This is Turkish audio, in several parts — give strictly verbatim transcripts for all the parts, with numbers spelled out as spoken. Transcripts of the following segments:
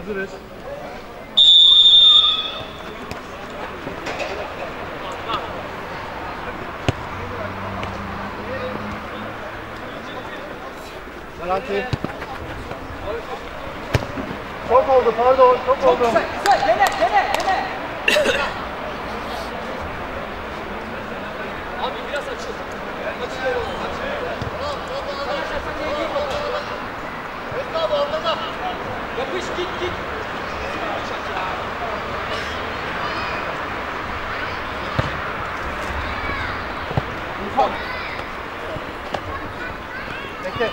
Hazırız. Garanti. Çok oldu, pardon, çok, çok oldu. Çok güzel, güzel. Dene, dene, dene. Abi biraz açıl. Açıl oğlum, açıl. Tamam, tamam. Tamam. Yapış, git, git. İnsan. Bekle.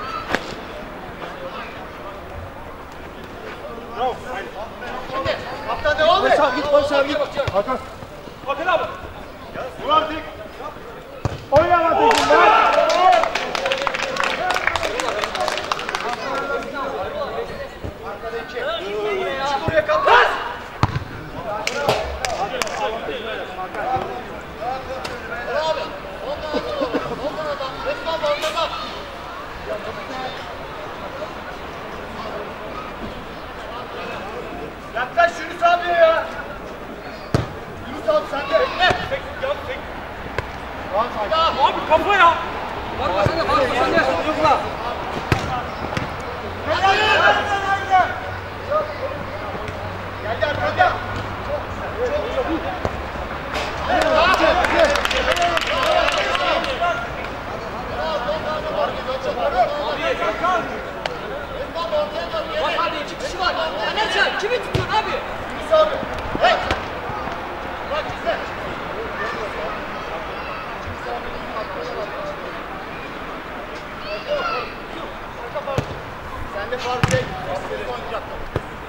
Bravo. Şimdi kaptan devam et. Barış abi git, Barış abi git. Hakan. Hakan abi. Vur artık. Oyna artık. Arkada iki. Çık buraya kaptan. Bravo. Ondan adam. Ondan adam. Resmen ondan. Yaklaş Yunus abi ya. Yunus abi sen de. Bekle. Tek yap tek. Abi kafa ya. Bakma sen de, bakma sen de. Yokla. Gel gel gel. Gel gel gel. Bak abi iki kişi var. Anlatacağım. Kimi tutuyorsun abi? Yunus abi. Hey. Bak güzel. Sen de fark et. Aferin oynayacaktın.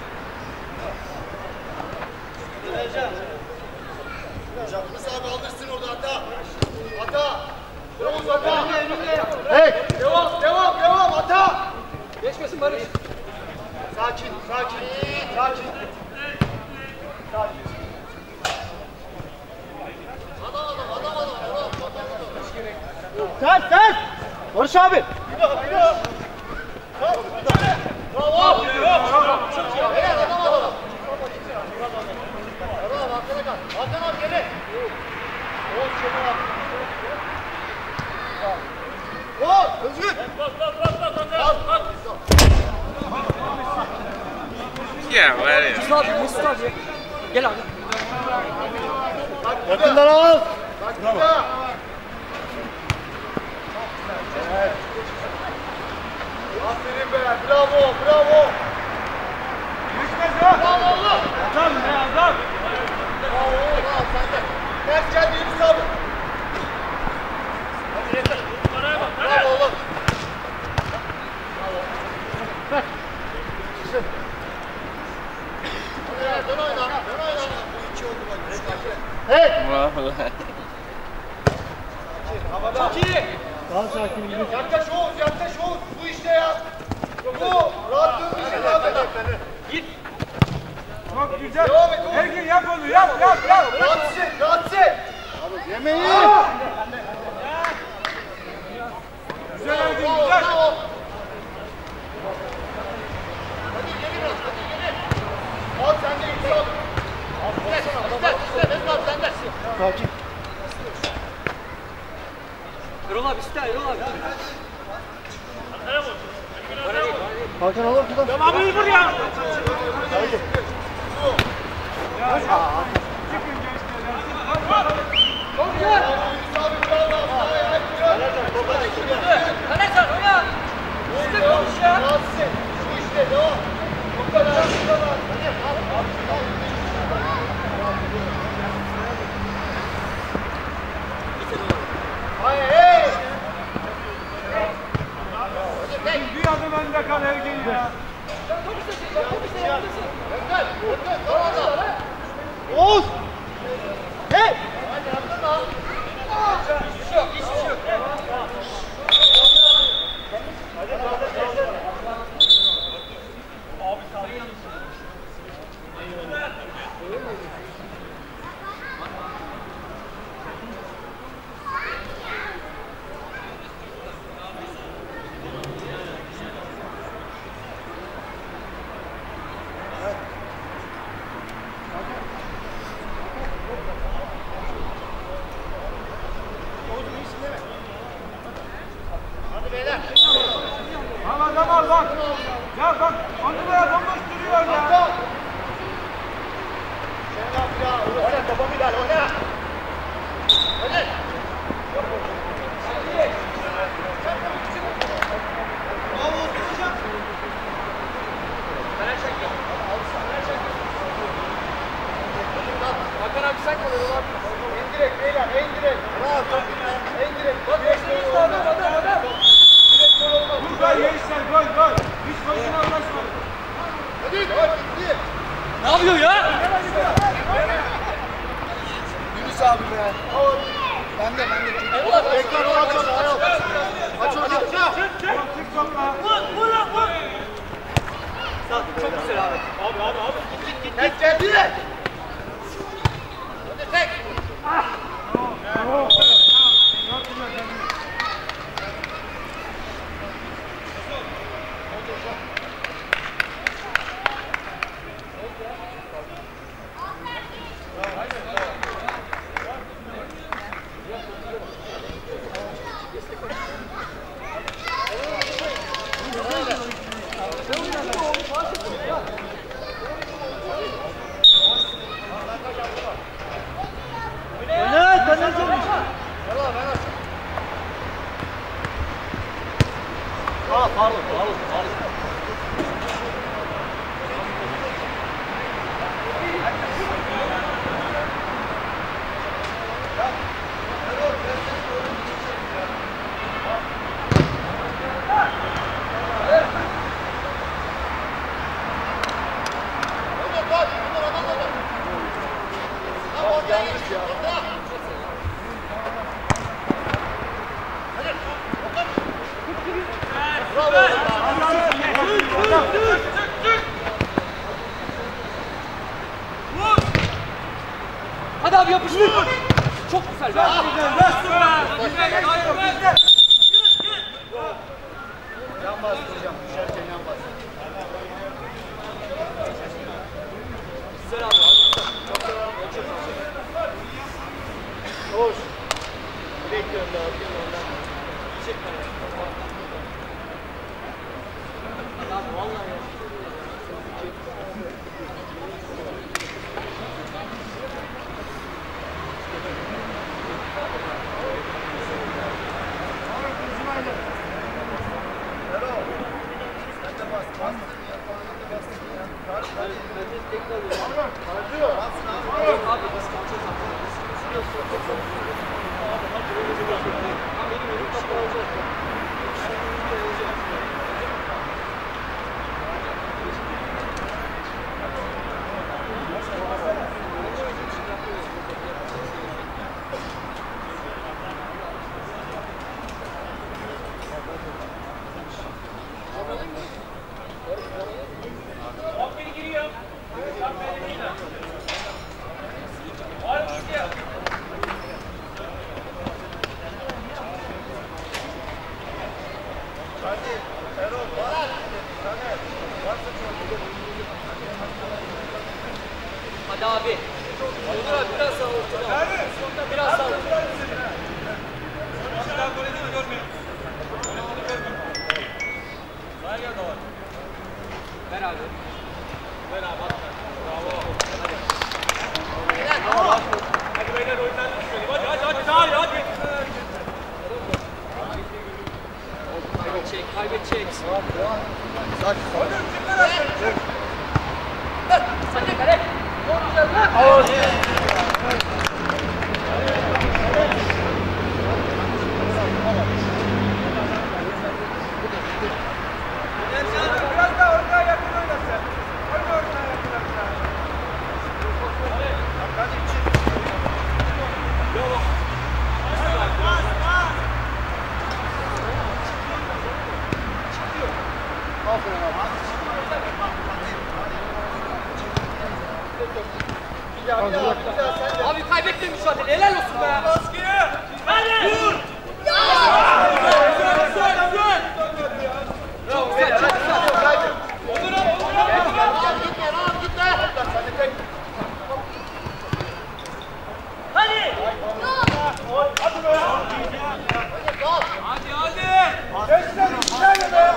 Hocam Yunus abi aldırsın orada hata. Hata. Yavuz hata. Hey. Devam devam devam hata. Geçmesin Barış. Sakin sakin. Sakin. Sakin. Adam adam adam adam. Ters ters. Barış abi. Bir daha bir daha. Bravo. Helal adam adam. Bravo arkada kal. Hakan abi geri. Oğuz Şener abi. Oo Özgür. Bak bak bak bak bak. Yeah, var ya. Mustafa abi, Mustafa abi. Gel abi. Yakından al. Bravo. Evet. Aferin be. Bravo, bravo. Düşmez ya. Bravo oğlum. Adam ne adam? Bravo oğlum. Bravo sen de. Ters geldi Yunus abi. Hadi yeter. Bravo oğlum. Bravo. Çıksın. Hadi dön oyna. Dön oyna. Bu iki oldu bak. Hey. Bravo. Çok iyi. Daha sakin. Yaklaş Oğuz, yaklaş Oğuz. Bu işte ya. Bu. Rahatlığın bir şey devam et. Git. Çok güzel. Devam et Oğuz. Her gün yap onu. Yap, yap, yap. Rahatsın, rahatsın. Yemeği. Güzel Ergin, güzel. Hadi geri biraz, hadi geri. Al sen de yüksel abi. Güzel, güzel, güzel. Esma sen de. Sakin. Erol abi iste, Erol abi. Hakan olur mu? Devamı iyi vur ya. Haydi. Çok güzel. Kanecan oyna. Üstte konuş ya. Şu işte devam. Bu kadar. Hayır, hey! Bir adım önde kal Ergin ya. Oğuz! Hey! Hiçbir şey yok, hiçbir şey yok. sen kalır. En direkt beyler, en direkt. Bravo, çok iyi. En direkt. Bak başınız da adam, adam, adam. Direkt gol olmaz. Dur gol gençler, gol gol. Hiç başına uğraşmadık. Hadi, gol gitti. Ne yapıyor ya? Yunus abi be. Ben de, ben de. Bekle, aç onu, aç onu. Aç onu. Çık topla. Vur, vur lan vur. Çok güzel abi. Abi, abi, abi. Git, git, git. Net geldi. Hadi tek. Aa, pardon, pardon, pardon. Hadi abi yapıştır. Çok güzel be. Yan bastı hocam, düşerken yan bastı. Güzel abi. Koş. Bekliyorum daha, ondan. Çek abi vallahi ya. Hadi abi. Onur abi biraz sağ ortada. Biraz sağ ortada. Ver abi. Ver abi. Bravo. Hadi. Hadi beyler oyundan düşmeyelim. Hadi hadi hadi. Hadi hadi. Kaybedecek, kaybedecek. Sen de kare. Çok güzel lan. Biraz daha ortaya yakın oynasın. Orada ortaya yakın oynasın. Abi kaybettin mücadele. Helal olsun be. Baskıya. Hadi. Vur. Çok güzel. Çok güzel. Hadi. Hadi hadi. Gençler içeri be.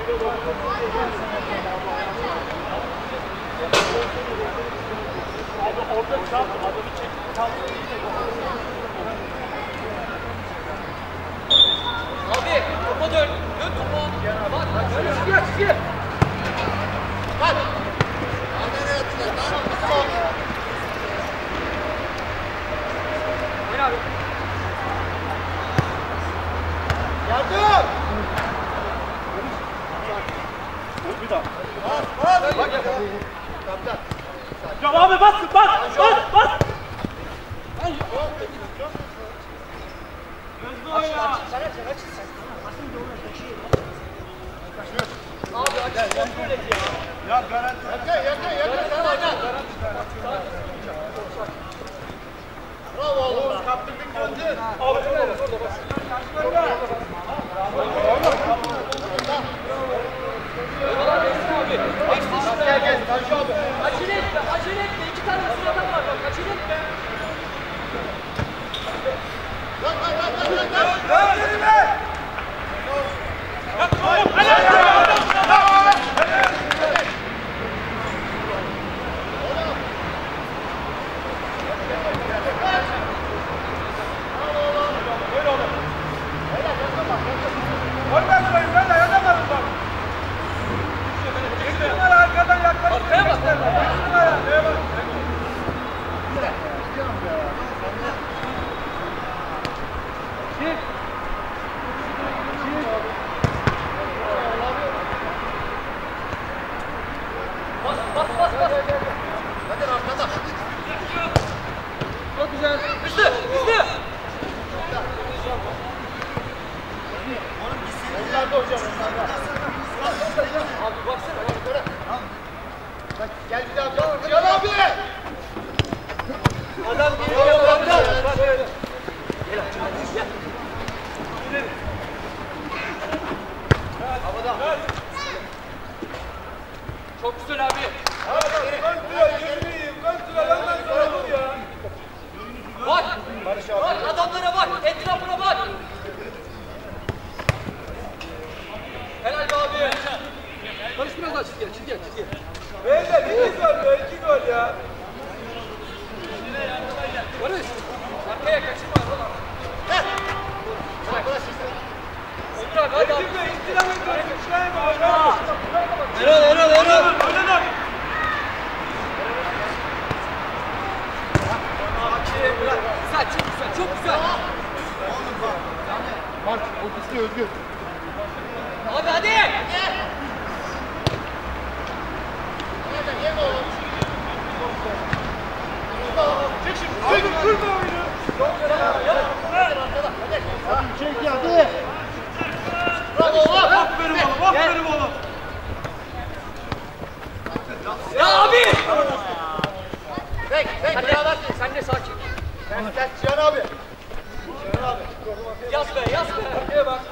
Abi topa dön. Dön topa. Bak bak öyle çizgiye çizgiye. Bak. Oyna abi. Yardım! Bir daha. Bas, bas! Bak, kaptan. Ya abi bas, bas, bas, bas. Hızlı oyna. Abi aç kontrol et ya. Ya garanti. Yakın, yakın, yakın. Sen oyna. Bravo oğlum. Kaptırdık gördün. Abi orada bas. Gel gel. Tanju abi. Acele etme, acele etme. İki tane sırada var bak, acele etme. Lan lan lan lan lan. Dön elime. Oradan koyun, ben de yazamadım bak. Geçsinler arkadan yaklaşık. Arkaya bak. Geçsinler arkaya bak. Bas, bas, bas, bas. Hadi arkada. Çok güzel. Üstü, üstü. Onlarda hocam. Onlarda. Abi baksana. Bak, gel bir daha. Gel, gel abi. Adam geliyor. Kaptan. Gel açın, gel. Havada. Çok güzel abi. Ben sıra yirmiyim, ben sıra benden sonra dur ya. Bak, bak adamlara bak, etrafına bak. Helal be abi. Barış biraz daha çizgiye, çizgiye, çizgiye. Beyler iki gol be, iki gol ya. Barış, arkaya kaçırma. Gel. Bırak, bırak. Onur abi hadi abi. Eksikle istilama ediyoruz, güçlenme oyna. Erol, Erol, Erol. Oyna da. Güzel, çok güzel, çok güzel. Bak, o pisli Özgür. Abi hadi. Çek şimdi. Çek. Kırma oyunu. Hadi çek hadi. Bravo oğlum. Aferin oğlum, aferin oğlum. Ya abi. Bek, bek, beraber. Sen de sakin. Gel, gel Cihan abi. Cihan abi. Yaz be, yaz be. Arkaya bak.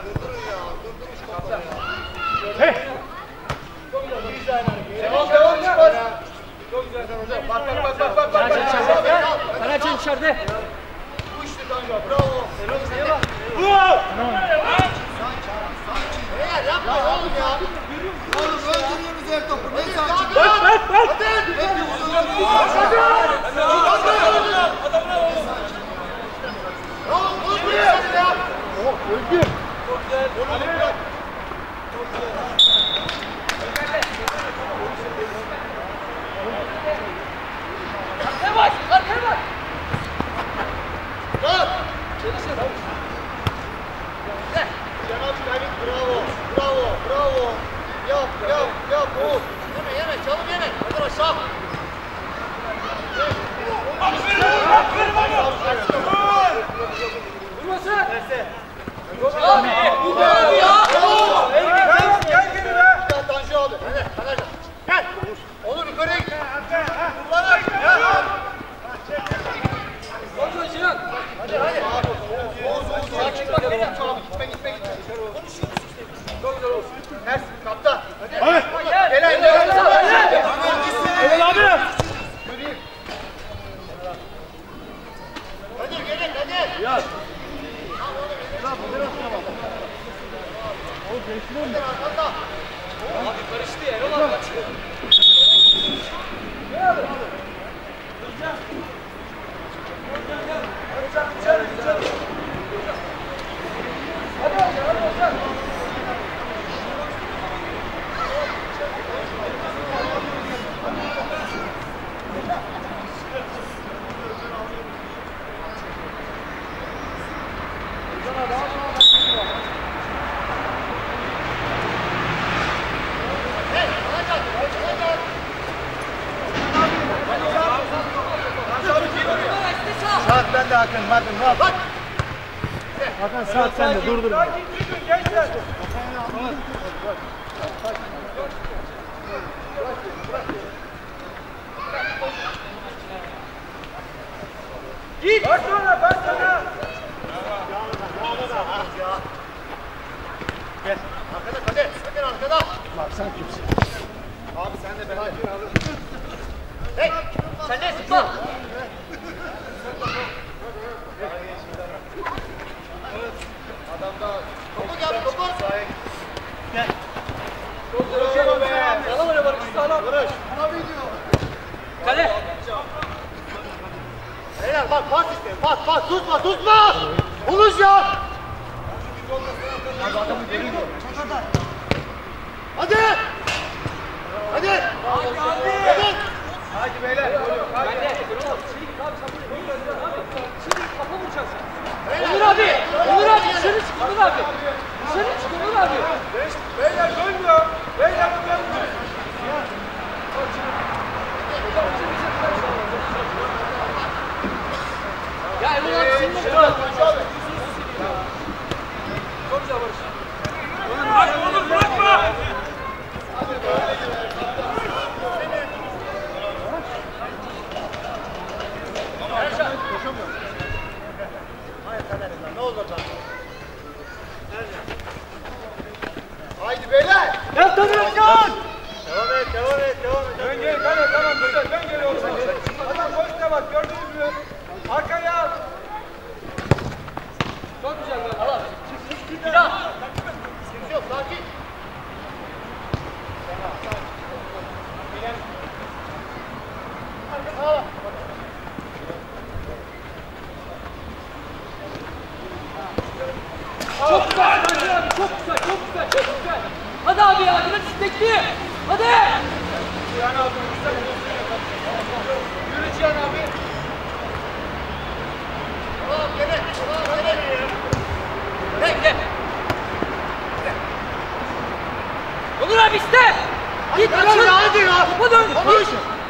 Devam, devam, çıkmaz. Çok güzel. Bak, bak, bak, bak, bak, bak. Kaleci Abi, içeride. al. Kaleci içeride. Bu işte Tanju abi, bravo. Vur! Beyler yapma oğlum ya. Oğlum öldürüyorsunuz her topu. Ne sakin. Bak, bak, bak. Oğlum vurmuyorsun ya. Oh, Özgür. Onu bırak. Arkaya bak, arkaya bak. Dön. Gel. Cihan abi kaybetti. Bravo. Bravo. Bravo. Yap, yap, yap. Oğuz. Yeme, yeme. Çalım yeme. Hadi aşağı. Vurmasın. Abi, bu ne abi ya? Bravo. Gel, gel geri be. Gel Tanju abi. Hadi, hadi. Gel. Onur yukarıya git. Kullanır. Ya. Kontrol Cihan. Hadi, hadi. Oğuz, Oğuz, Oğuz. Sakin bak, beyler. Gitme, gitme, gitme. Çok güzel olsun. Ters, kaptan. Hadi. Gel, gel, gel. Evet abi. Yürüyün. Hadi, gelin, hadi. Yaz. Abi karıştı ya. Erol abi açıyor. Saat bende Hakan, Hakan ne yap? Hakan saat sende, dur dur. Sakin çıkın gençler. Git. Bak sonra bak sana. Gel. Arkada Kadir, sakın arkada. Bak sen kimsin? Abi sen de beraber alın. Hey. Sen ne sıkma. Adamda topu gel, topu. Sahaya git. Gel. Bravo be. Sağlam öyle Barış, sağlam. Barış. Abi diyor. Kale. Beyler bak pas isteyin, pas pas tutma tutma. Uluş ya. Hadi. Hadi. Hadi. Hadi beyler. Ben de. Erol abi içeri git abi. Sen buraya abi. Şimdi kafa vuracaksın. Onur abi. Onur abi dışarı çık Onur abi. Dışarı çık Onur abi. Beyler dönmüyor. Beyler dönmüyor. Ya Erol abi senin de kral. Çok güzel Barış. Bırakma oğlum bırakma. Ne olur lan? Haydi beyler. Ya tabii hocam. Devam et, devam et, devam et. Dön gel kale tamam güzel dön gel oğlum. Adam boşta bak gördünüz mü? Arkaya al. Çok güzel be. Al abi. Bir daha. Sıkıntı yok, sakin. Çok güzel. Hadi abi çok güzel. Çok güzel. Çok güzel. Hadi abi ya. Biraz istekli. Hadi. Cihan abi güzel. Yürü Cihan abi. Tamam, gene, tamam, gene. Bekle. Onur abi iste. Git Hadi açıl. ya, hadi ya. Topa dön. Konuş.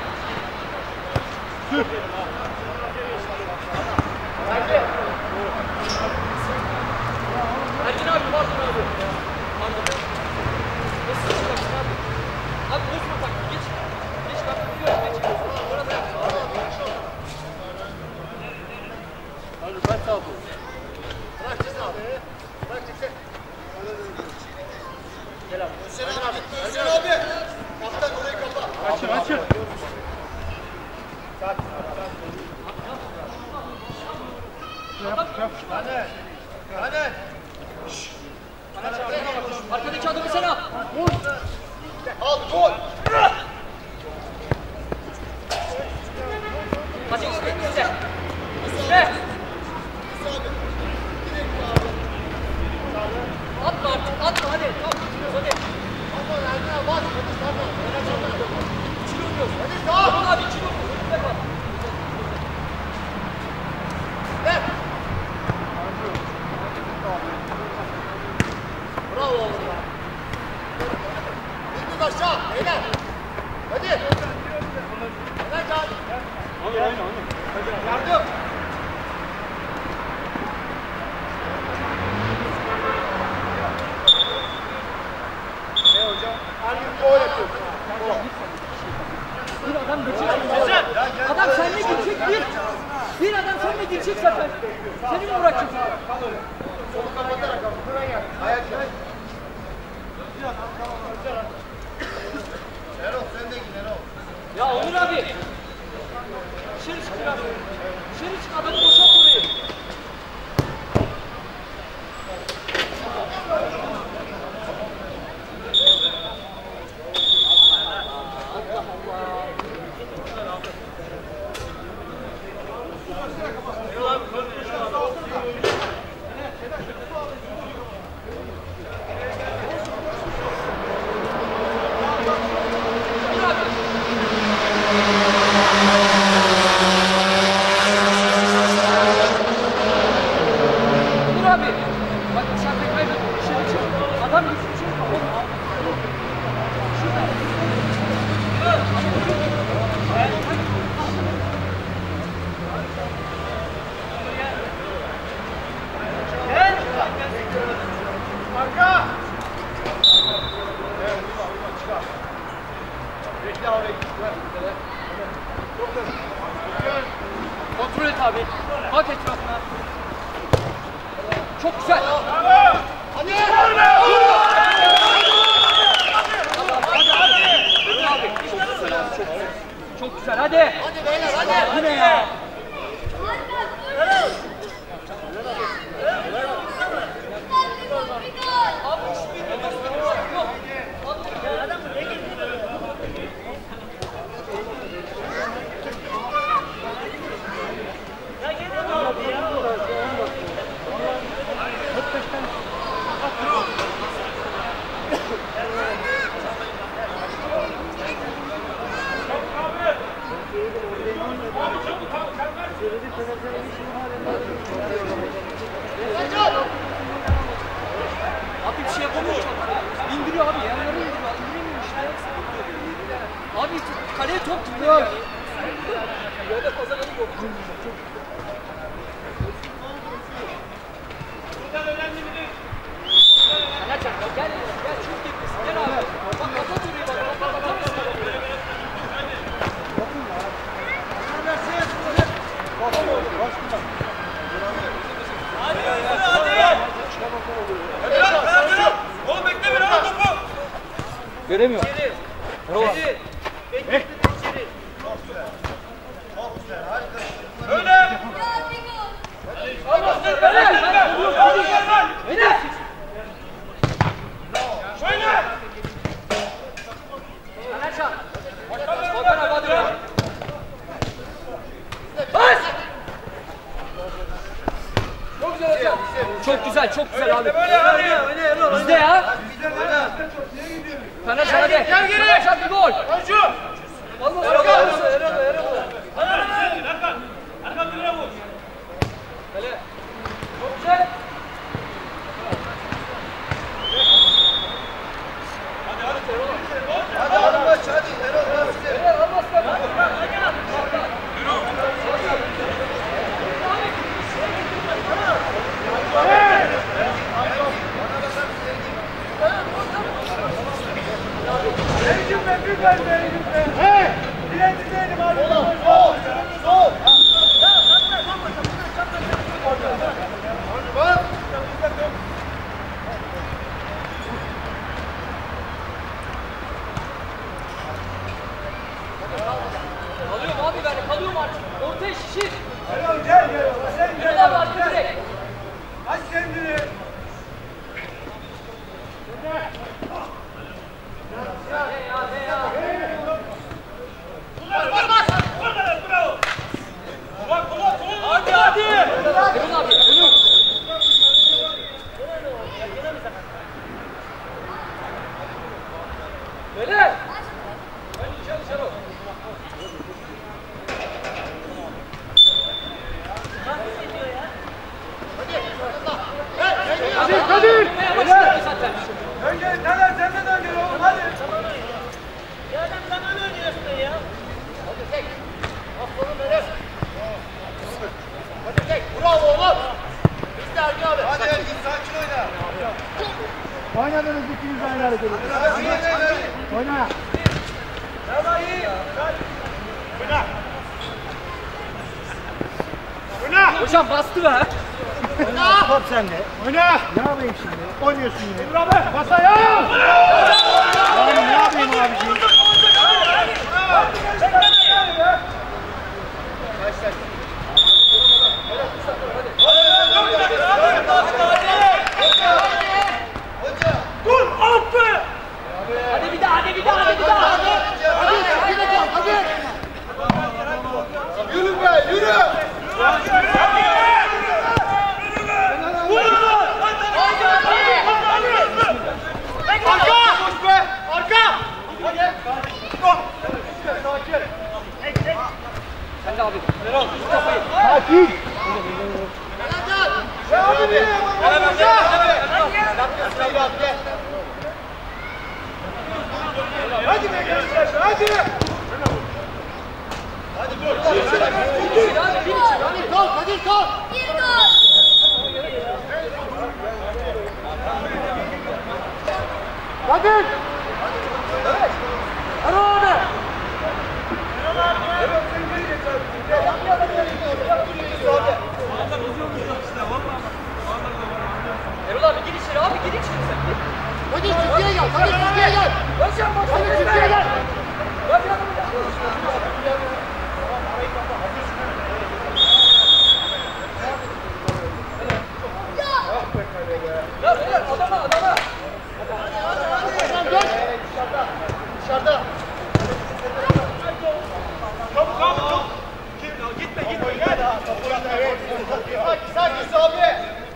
Ergin abi pardon abi. Pardon. Nasıl çıkarsın abi? Abi bozma bak. Geç. Geç bak. Biliyorum. Geç. Orada yap. Hadi ben sağ ol. Bırak çıksın abi. Bırak çıksın. Gel abi. Hüseyin abi. Hüseyin abi. Kaptan orayı kapa. Açın açın. Hadi. Hadi. Arkadaki adamı sen al. Al gol. Hadi iste. İste. İste. Atma artık. Atma hadi. Tamam. Hadi. Ama Erdoğan abi bas. Hadi sağ ol. İçini oynuyorsun. Hadi sağ ol. Tamam abi içini oynuyorsun. Önünde kal. Ver. Bravo oğlum. İndir aşağı. Beyler. Hadi. Hadi Can. Yardım. Ne hocam? Her gün gol yapıyorsun. Bir adam geçecek. Adam seninle girecek bir. Bir adam seninle girecek zaten. Seni mi bırakacak? Solu kapatarak al. Buraya gel. Ayak gel. Erol sen de git Erol. Ya Onur abi. Dışarı çık biraz. Dışarı çık adamı boşalt orayı. Bir daha oraya git. Kontrol et abi. Bak etrafına. Çok güzel. Hadi! Çok güzel hadi. Hadi beyler hadi! Bu ne ya? Abi bir şey yapamıyor çok. İndiriyor abi. Yerlere indiriyor. İndiremiyor işte. Abi kaleye top tutuyor yani. Yolda kazananı yok. Gel gel gel çok tepkisin. Gel abi. Bak kapat orayı bak. Bak kapat orayı. Hadi hadi! Hadi! Oğlum bekle beni al topu! Göremiyor. Bravo. Öyle! Şöyle! Çok güzel, çok güzel abi. Bizde ya. Fener hadi. Gel geri. Fener bir gol. Hacı! Olmaz. Erkan! Erkan birine vur! Böyle. Çok güzel. Hadi alın maç hadi! Erol ben size! Fener almazsan. Hey! Direnci değilim abi. Sol! Sol! Bak! Kalıyorum abi ben. Kalıyorum artık. Ortaya şişir. Erol gel gel. Sen Gel gel. abi arka direkt. Aç kendini. Hadi hadi! Erol abi. Erol. Böyle. Kadir Kadir. Başladı zaten. Önce Taner sen de dön gel oğlum hadi. Hadi tek! Bravo oğlum! Biz de Erkan abi! Hadi Erkin sakin oyna! Oynadınız ikiniz aynı hareket. Oyna. Tamam iyi. Oyna! Oyna! Hocam bastı be. Top sende. Oyna. Ne yapayım şimdi? Oynuyorsun yine. Bravo. Basa ya. Abi ne yapayım abiciğim? Dur! Alıp be! Hadi bir daha, hadi bir daha, hadi bir daha. Hadi! Hadi! Yürü be! Yürü! Arka! Koş be! Arka! Hadi! Sakin! Sen de abi. Sakin. Devam edin! Devam edin! Hadi be gençler hadi. Hadi dur! Kadir kal, Kadir kal. Kadir. Erol abi. Hadi Türkiye gel. Özcan boş Hadi ver. Türkiye gel. Özcan ya beyler adama adama. Dön. Dışarıda. Dışarıda. Çabuk çabuk çabuk. Gitme gitme gel. Sakin sakin Sabri.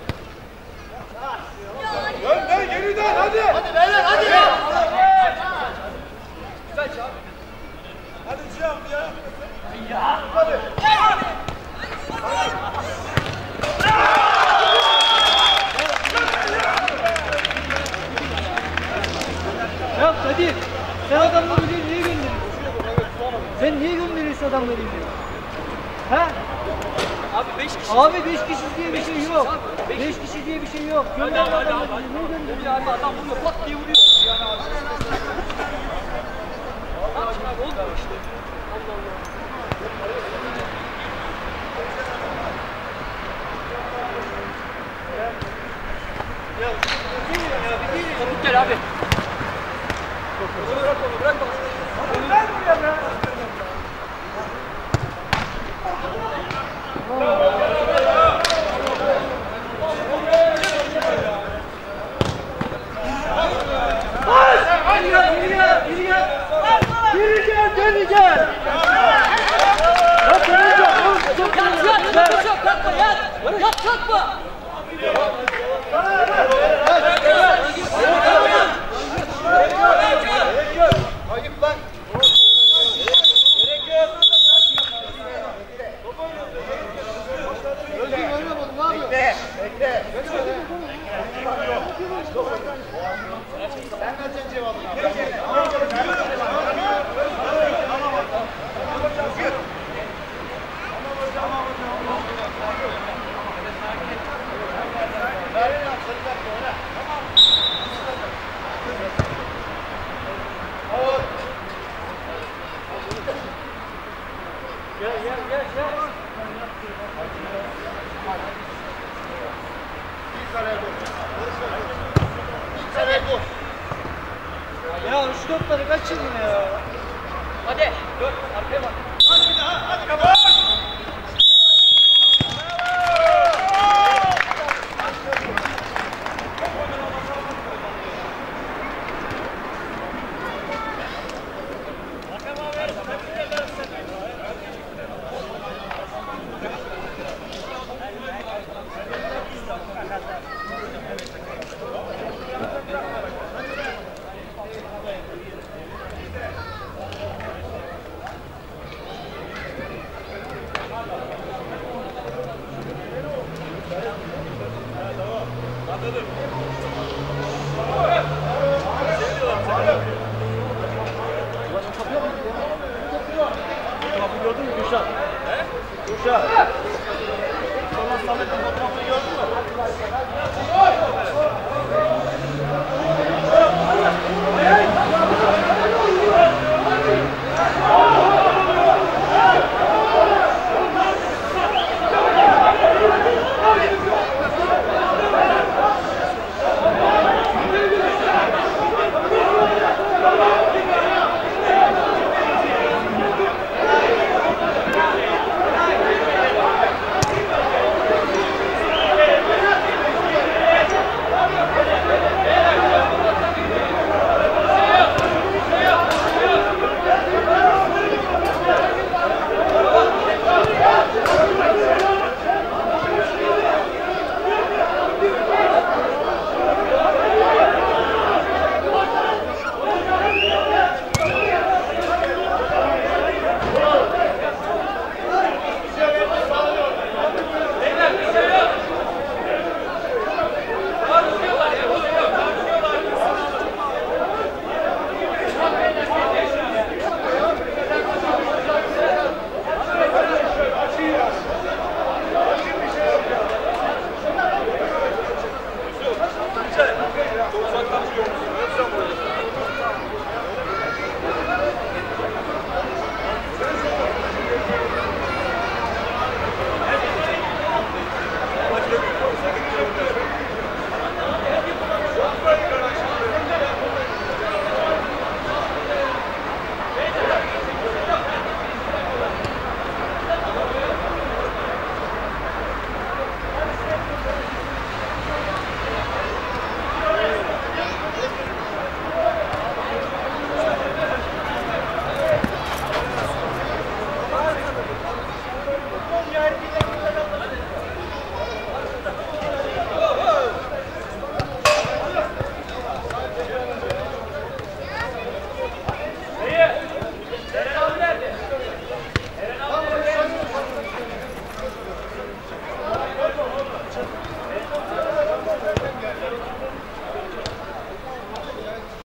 Dön dön geri dön hadi. Hadi beyler hadi. Güzel çağır. Hadi Cihan bir ya. Hadi. Ya Kadir, sen adamları niye niye gönderiyorsun? Sen niye gönderiyorsun adamları diye? He? Abi beş kişi. Abi beş kişi diye bir şey yok. Beş kişi diye bir şey yok. Gönder adamları niye gönderiyorsun? Abi adam vuruyor, pat diye vuruyor. Yani abi. Bak abi oldu işte. Allah Allah. Çabuk gel abi. Bırak onu, bırak onu. Ver buraya be. Geri gel, geri gel, geri gel. Geri gel, geri gel. Ya geri gel. Yat, yat, yat, yat, kalkma, yat. Yat, kalkma. Ayıp lan. Bekle, bekle. Sen vereceksin cevabını. Gel, gel, gel, gel. İlk araya koy. İlk araya koy. Ya şu topları kaçırdın ya. Hadi, dön, arkaya bak. Hadi bir daha hadi kapat.